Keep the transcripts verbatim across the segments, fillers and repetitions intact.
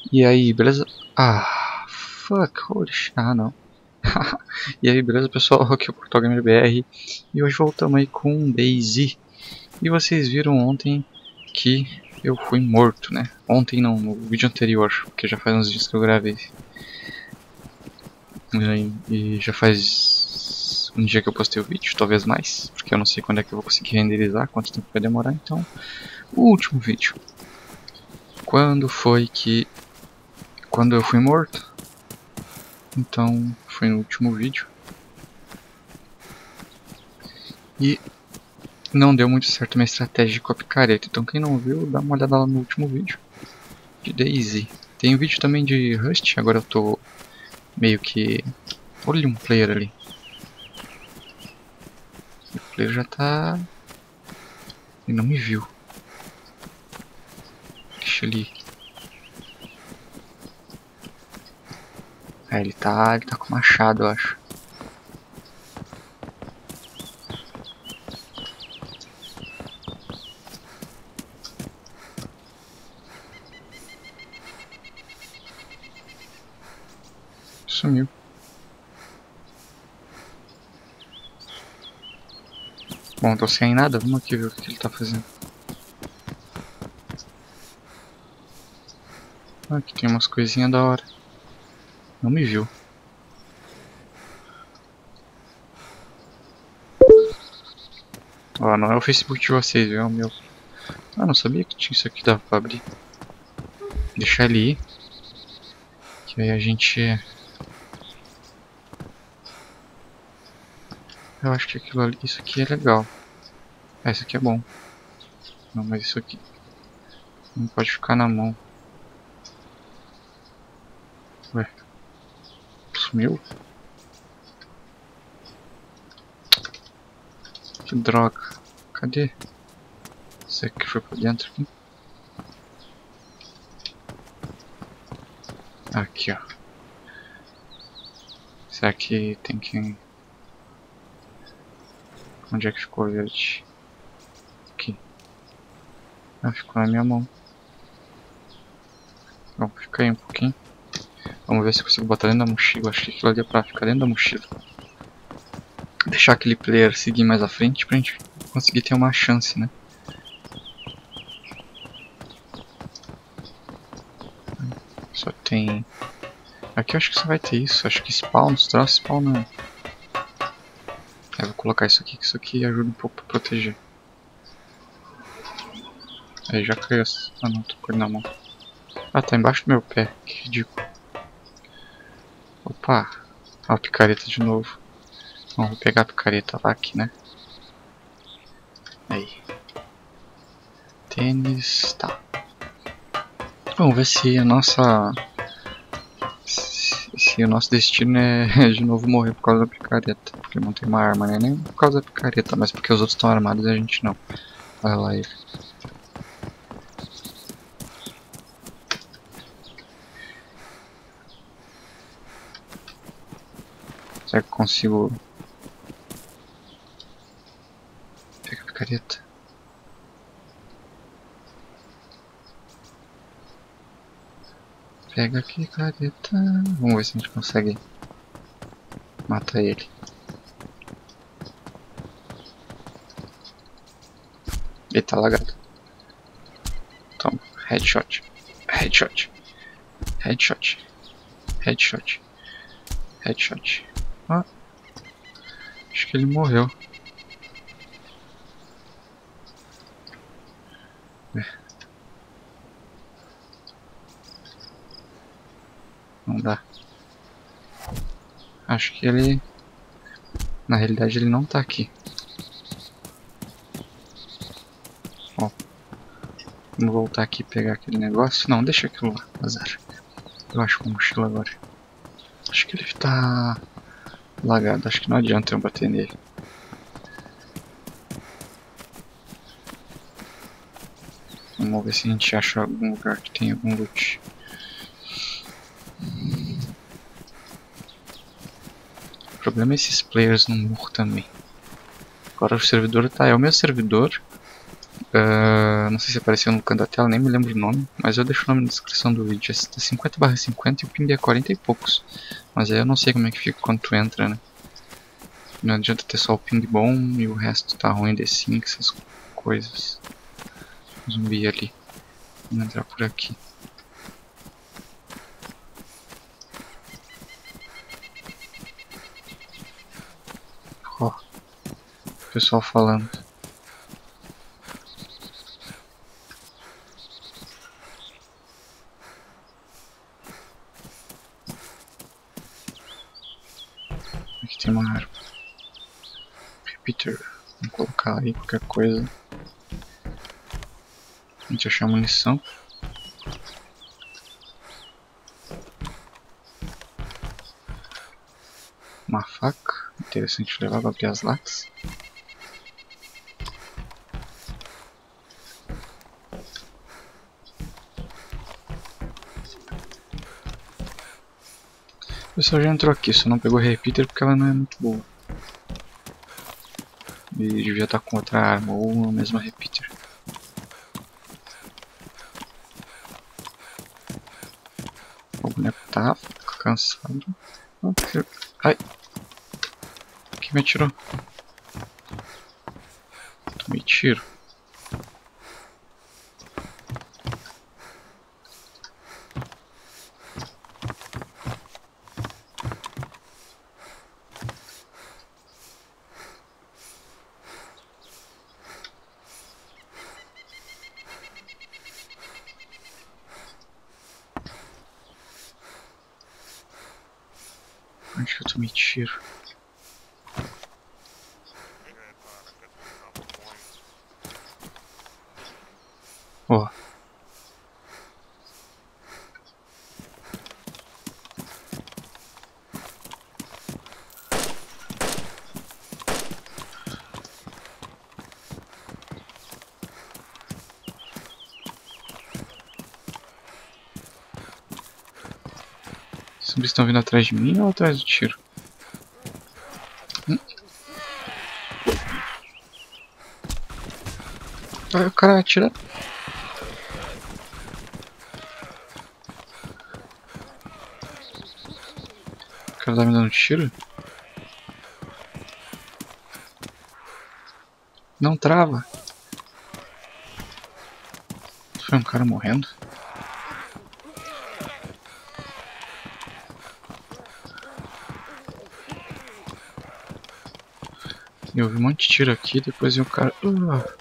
E aí, beleza? Ah, fuck, holy shit, ah não. E aí, beleza pessoal? Aqui é o Portal Gamer B R e hoje voltamos aí com DayZ. E vocês viram ontem que eu fui morto, né? Ontem não, no vídeo anterior, porque já faz uns dias que eu gravei. E já faz um dia que eu postei o vídeo, talvez mais, porque eu não sei quando é que eu vou conseguir renderizar, quanto tempo vai demorar, então... O último vídeo. Quando foi que... Quando eu fui morto? Então, foi no último vídeo. E não deu muito certo a minha estratégia com a picareta. Então quem não viu, dá uma olhada lá no último vídeo de DayZ. Tem um vídeo também de Rust, agora eu tô meio que... Olha um player ali. O player já tá... Ele não me viu. Deixa ele... Ah, ele tá... ele tá com machado, eu acho. Sumiu. Bom, tô sem nada, vamos aqui ver o que ele tá fazendo. Aqui tem umas coisinhas da hora. Não me viu. Ó, não é o Facebook de vocês, viu? É o meu. Ah, não sabia que tinha isso aqui, dava pra abrir. Deixar ele ir. Que aí a gente... Eu acho que aquilo ali, isso aqui é legal. Ah, isso aqui é bom. Não, mas isso aqui não pode ficar na mão. Ué. Sumiu? Que droga. Cadê? Isso aqui foi pra dentro aqui. Aqui, ó. Será que tem que... Onde é que ficou o verde? Aqui. Ah, ficou na minha mão. Bom, fica aí um pouquinho. Vamos ver se eu consigo botar dentro da mochila. Acho que aquilo ali é pra ficar dentro da mochila. Deixar aquele player seguir mais à frente pra gente conseguir ter uma chance, né? Só tem... Aqui eu acho que só vai ter isso. Acho que spawn, os troços spawn não. Eu vou colocar isso aqui, que isso aqui ajuda um pouco pra proteger. Aí já caiu. Ah não, tô com ele na mão. Ah, tá embaixo do meu pé. Que ridículo. Opa. Ó, a picareta de novo. Bom, vou pegar a picareta lá aqui, né? Aí. Tênis. Tá. Vamos ver se a nossa... Se, se o nosso destino é de novo morrer por causa da picareta. Porque não tem uma arma, né? Nem por causa da picareta, mas porque os outros estão armados e a gente não. Olha lá ele. Será que eu consigo... Pega a picareta. Pega aqui, picareta. Vamos ver se a gente consegue matar ele. Ele tá lagado. Toma, headshot. Headshot. Headshot. Headshot. Headshot. Ah, acho que ele morreu. É. Não dá. Acho que ele... Na realidade ele não tá aqui. Ó. Vamos voltar aqui e pegar aquele negócio. Não, deixa aquilo lá, azar. Eu acho que a mochila agora. Acho que ele tá... lagado, acho que não adianta eu bater nele. Vamos ver se a gente acha algum lugar que tem algum loot. O problema é esses players no murro também. Agora o servidor tá, é o meu servidor. Uh, não sei se apareceu no canto da tela, nem me lembro o nome, mas eu deixo o nome na descrição do vídeo. Esse tá cinquenta barra cinquenta e o ping é quarenta e poucos. Mas aí eu não sei como é que fica quando tu entra, né? Não adianta ter só o ping bom e o resto tá ruim de cinco, essas coisas. Zumbi ali. Vamos entrar por aqui. Ó, o pessoal falando. Aqui tem uma arma. Repeater. Vamos colocar aí qualquer coisa. A gente achar munição. Uma faca. Interessante levar para abrir as latas. O pessoal já entrou aqui, só não pegou repeater porque ela não é muito boa. E devia estar com outra arma ou a mesma repeater. O boneco tá cansado. Ai! Quem me atirou? Tomei tiro. Onde que eu tomei tiro? Ó. Oh. Os zumbis estão vindo atrás de mim ou atrás do tiro? Hum? Ah, o cara atira. O cara tá me dando tiro? Não trava. Foi um cara morrendo? Eu vi um monte de tiro aqui, depois vi um cara... Uh.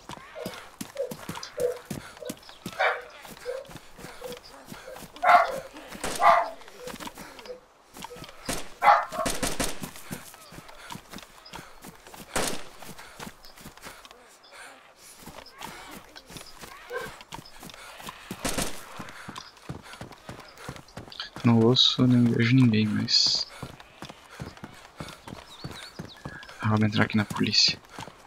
No osso eu não vejo ninguém, mas... Ah, vamos entrar aqui na polícia.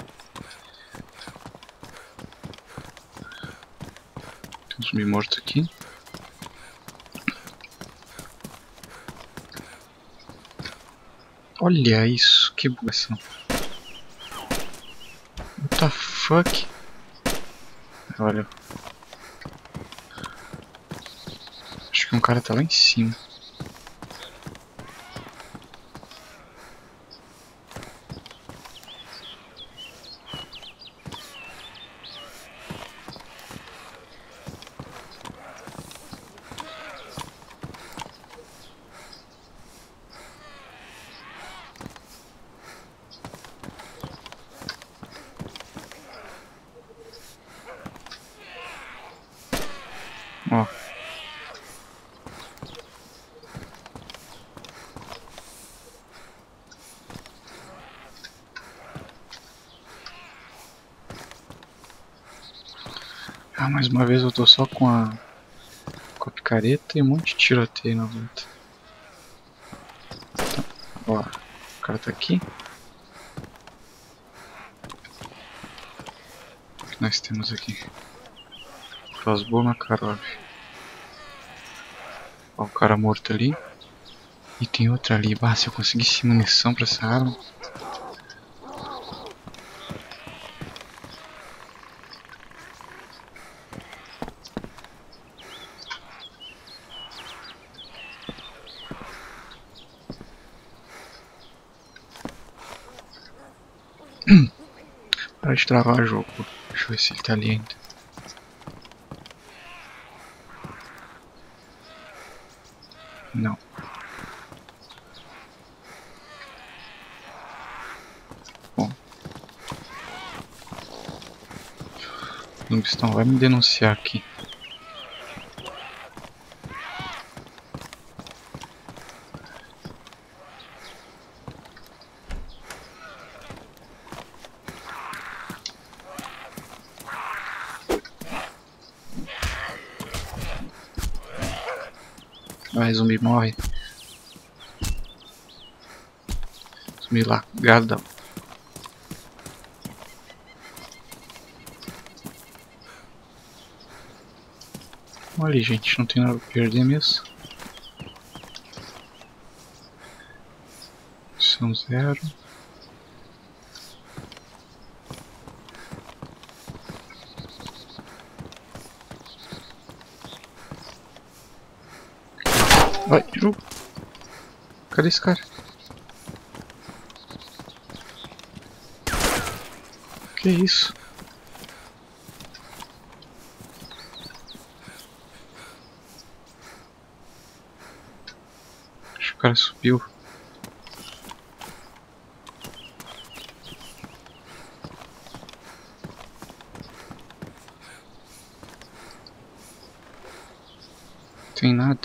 Tem um zumbi morto aqui. Olha isso, que bugação. What the fuck? Olha. Acho que um cara tá lá em cima. Ó. Ah, mais uma vez eu tô só com a com a picareta e um monte de tiroteio na volta. Tá. Ó, o cara tá aqui. O que nós temos aqui? Crossbow Makarov. Ó, o cara morto ali. E tem outra ali. Bah, se eu conseguisse munição pra essa arma. Para de travar o jogo. Deixa eu ver se ele tá ali ainda. Não. Bom. O Lumbistão vai me denunciar aqui. Vai, zumbi morre. Zumbi lá, gadão. Olha, gente, não tem nada pra perder mesmo. São zero. Vai, jogo. Cadê esse cara? Que isso? Acho que o cara subiu. Não tem nada.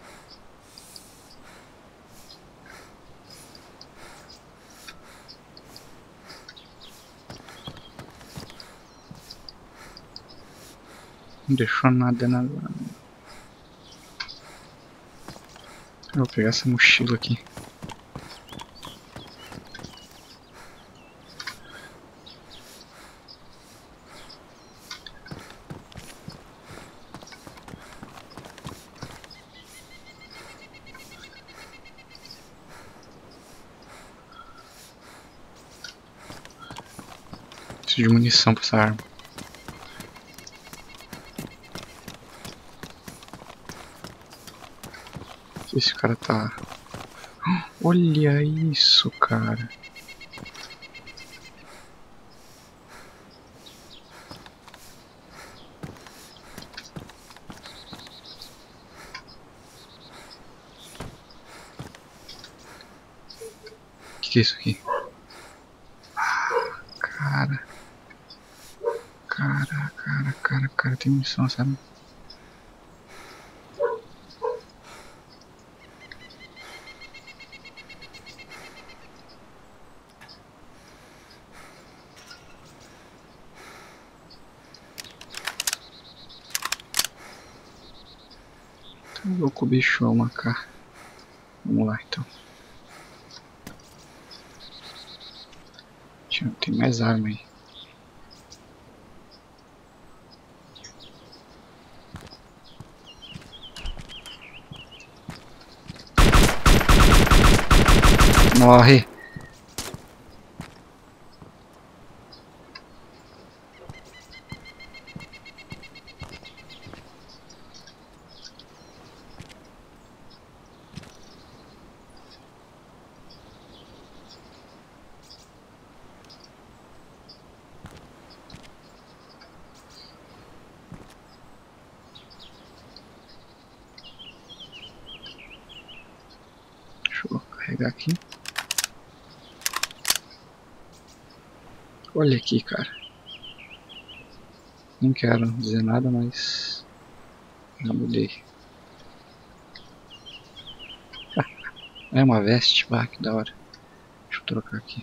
Não deixou nada, nada. Eu vou pegar essa mochila aqui. Preciso de munição pra essa arma. Esse cara tá... Olha isso, cara. O que, que é isso aqui? Cara. Cara, cara, cara, cara, tem munição, sabe? Tá louco, bicho, é uma cá. Vamos lá, então. Tem mais arma aí. Morre. Deixa eu carregar aqui. Olha aqui, cara. Não quero dizer nada, mas já mudei. É uma veste, bah, que da hora. Deixa eu trocar aqui.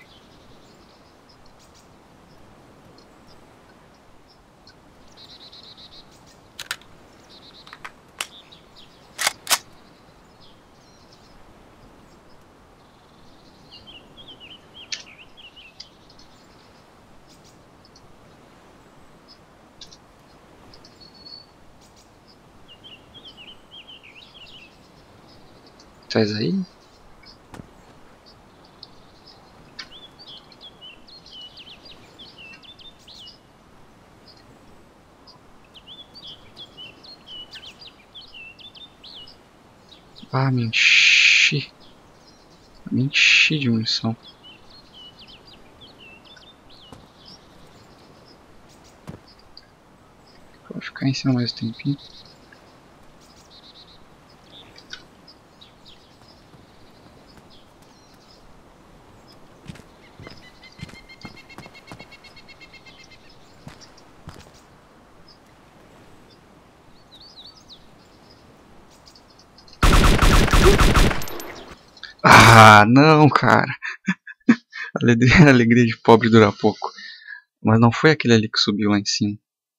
Traz aí. Ah, me enchi. Me enchi de munição. ficar em cima mais um tempinho. Ah, não, cara. A alegria de pobre dura pouco. Mas não foi aquele ali que subiu lá em cima.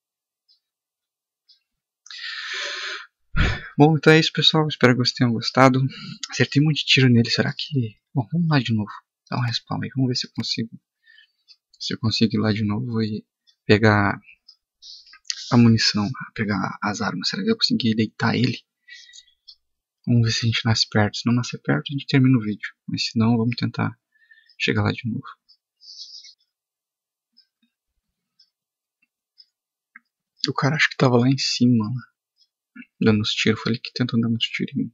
Bom, então é isso, pessoal. Espero que vocês tenham gostado. Acertei um monte de tiro nele. Será que... Bom, vamos lá de novo. Dá um respawn aí. Vamos ver se eu consigo... Se eu consigo ir lá de novo e pegar a munição. Pegar as armas. Será que eu consegui deitar ele? Vamos ver se a gente nasce perto. Se não nascer perto, a gente termina o vídeo. Mas se não, vamos tentar chegar lá de novo. O cara acho que tava lá em cima, né? Dando os tiros. Foi ele que tentou dar uns tiros em mim.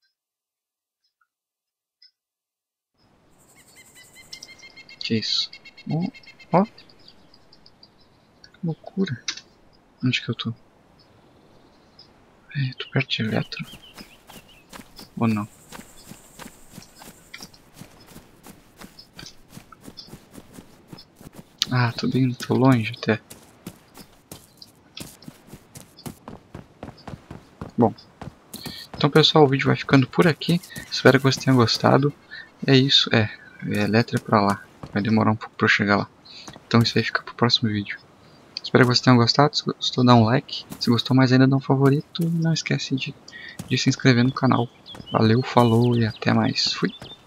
Que isso? Ó, ó. Que loucura. Onde que eu tô? É, tô perto de eletro. Ou não? Ah, tô bem, tô longe até. Bom, então pessoal, o vídeo vai ficando por aqui. Espero que vocês tenham gostado. É isso, é, é eletro pra lá. Vai demorar um pouco pra eu chegar lá. Então isso aí fica pro próximo vídeo. Espero que vocês tenham gostado. Se gostou, dá um like. Se gostou mais ainda, dá um favorito. E não esquece de, de se inscrever no canal. Valeu, falou e até mais. Fui!